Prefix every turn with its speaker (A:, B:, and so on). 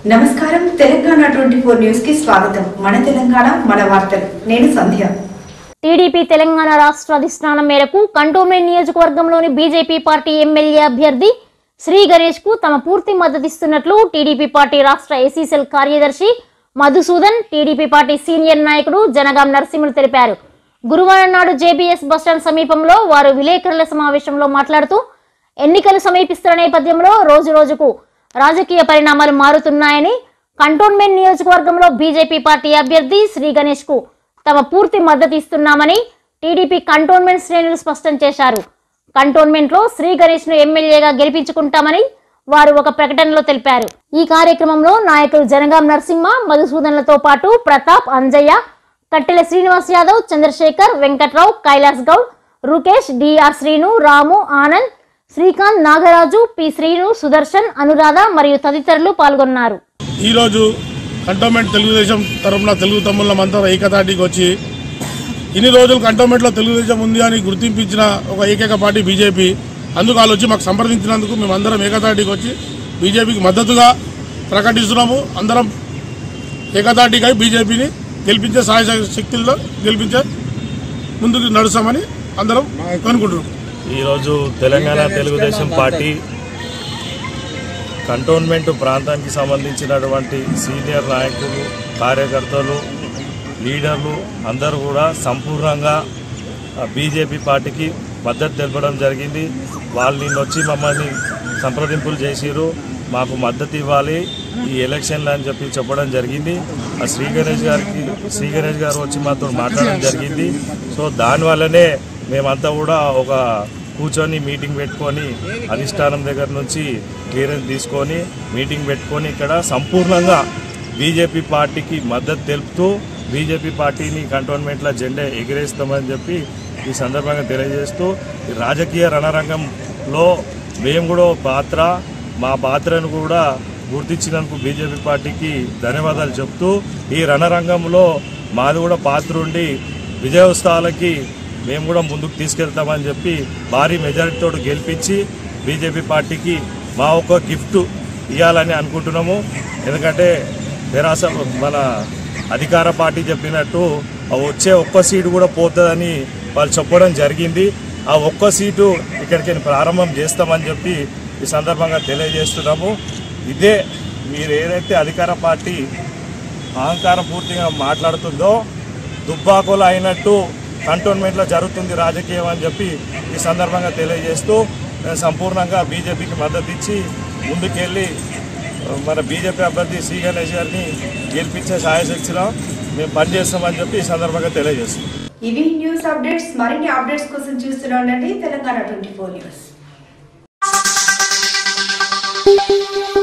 A: నమస్కారం తెలంగాణ 24 న్యూస్ కి స్వాగతం. మన తెలంగాణ మన వార్తలు. నేను సంధ్య.
B: టీడీపీ తెలంగాణ రాష్ట్ర అధిష్టానం మేరకు కంటోన్మెంట్ నియోజకవర్గంలోని బీజేపీ పార్టీ ఎమ్మెల్యే అభ్యర్థి శ్రీ గణేష్ కు తమ పూర్తి మద్దతిస్తున్నట్లు టీడీపీ పార్టీ రాష్ట్ర ఏసీ సెల్ కార్యదర్శి మధుసూదన్, టీడీపీ పార్టీ సీనియర్ నాయకుడు జనగాం నరసింహులు తెలిపారు. గురువారం నాడు జేబీఎస్ బస్టాండ్ సమీపంలో వారు విలేకరుల సమావేశంలో మాట్లాడుతూ ఎన్నికలు సమీపిస్తున్న నేపథ్యంలో రోజు రోజుకు రాజకీయ పరిణామాలు మారుతున్నాయని, కంటోన్మెంట్ నియోజకవర్గంలో బీజేపీ పార్టీ అభ్యర్థి శ్రీ గణేష్ కు తమ పూర్తి మద్దతు ఇస్తున్నామని టీడీపీ కంటోన్మెంట్ శ్రేణులు స్పష్టం చేశారు. కంటోన్మెంట్ లో శ్రీ గణేష్ ను ఎమ్మెల్యేగా గెలిపించుకుంటామని వారు ఒక ప్రకటనలో తెలిపారు. ఈ కార్యక్రమంలో నాయకులు జనగాం నరసింహ, మధుసూదన్లతో పాటు ప్రతాప్, అంజయ్య, కట్టెల శ్రీనివాస్ యాదవ్, చంద్రశేఖర్, వెంకట్రావు, కైలాస్ గౌడ్, రుకేష్, డిఆర్ శ్రీను, రాము, ఆనంద్, శ్రీకాంత్, నాగరాజు, పి శ్రీను, సుదర్శన్, అనురాధ మరియు తదితరులు పాల్గొన్నారు.
C: ఈ రోజు కంటోన్మెంట్ తెలుగుదేశం తరఫున తెలుగు తమ్ముళ్ళమంతా ఏకతాటికి వచ్చి ఇన్ని రోజులు కంటోన్మెంట్ లో తెలుగుదేశం ఉంది అని గుర్తింపించిన ఒక ఏకైక పార్టీ బీజేపీ. అందుకు వాళ్ళు వచ్చి మాకు సంప్రదించినందుకు మేమందరం ఏకతాటికి వచ్చి బీజేపీకి మద్దతుగా ప్రకటిస్తున్నాము. అందరం ఏకతాటిగా బీజేపీని గెలిపించే సహాయ శక్తుల్లో గెలిపించే ముందుకు నడుస్తామని అందరం అనుకుంటున్నాం.
D: ఈరోజు తెలంగాణ తెలుగుదేశం పార్టీ కంటోన్మెంట్ ప్రాంతానికి సంబంధించినటువంటి సీనియర్ నాయకులు, కార్యకర్తలు, లీడర్లు అందరూ కూడా సంపూర్ణంగా బీజేపీ పార్టీకి మద్దతు తెలపడం జరిగింది. వాళ్ళు నిన్న వచ్చి మమ్మల్ని సంప్రదింపులు చేసిరు, మాకు మద్దతు ఇవ్వాలి ఈ ఎలక్షన్లు అని చెప్పడం జరిగింది. ఆ శ్రీ గణేష్ గారు వచ్చి మాతో మాట్లాడడం జరిగింది. సో దానివల్లనే మేమంతా కూడా ఒక కూర్చొని మీటింగ్ పెట్టుకొని అధిష్టానం దగ్గర నుంచి క్లియరెన్స్ తీసుకొని మీటింగ్ పెట్టుకొని ఇక్కడ సంపూర్ణంగా బీజేపీ పార్టీకి మద్దతు తెలుపుతూ బీజేపీ పార్టీని కంటోన్మెంట్లో జెండా ఎగిరేస్తామని చెప్పి ఈ సందర్భంగా తెలియజేస్తూ ఈ రాజకీయ రణరంగంలో మేము కూడా మా పాత్రను కూడా గుర్తించినందుకు బీజేపీ పార్టీకి ధన్యవాదాలు చెప్తూ ఈ రణరంగంలో మాది కూడా పాత్ర ఉండి విజయోత్సవాలకి మేము కూడా ముందుకు తీసుకెళ్తామని చెప్పి భారీ మెజారిటీతో గెలిపించి బీజేపీ పార్టీకి మా ఒక గిఫ్ట్ ఇవ్వాలని అనుకుంటున్నాము. ఎందుకంటే తెరాస మన అధికార పార్టీ చెప్పినట్టు వచ్చే ఒక్క సీటు కూడా పోతుందని వాళ్ళు చెప్పడం జరిగింది. ఆ ఒక్క సీటు ఇక్కడికి ప్రారంభం చేస్తామని చెప్పి ఈ సందర్భంగా తెలియజేస్తున్నాము. ఇదే మీరు ఏదైతే అధికార పార్టీ అహంకారం పూర్తిగా మాట్లాడుతుందో దుబ్బాకులు అయినట్టు కంటోన్మెంట్లో జరుగుతుంది రాజకీయం అని చెప్పి ఈ సందర్భంగా తెలియజేస్తూ సంపూర్ణంగా బీజేపీకి మద్దతు ఇచ్చి ముందుకెళ్ళి మన బీజేపీ అభ్యర్థి శ్రీ గణేష్ గారిని గెలిపించే సాయశక్తిలో మేము పనిచేస్తామని చెప్పి ఈ సందర్భంగా తెలియజేస్తాం.
A: ఇవి న్యూస్ అప్డేట్స్. మరిన్ని అప్డేట్స్ కోసం చూస్తూనే ఉండండి తెలంగాణ 24 న్యూస్.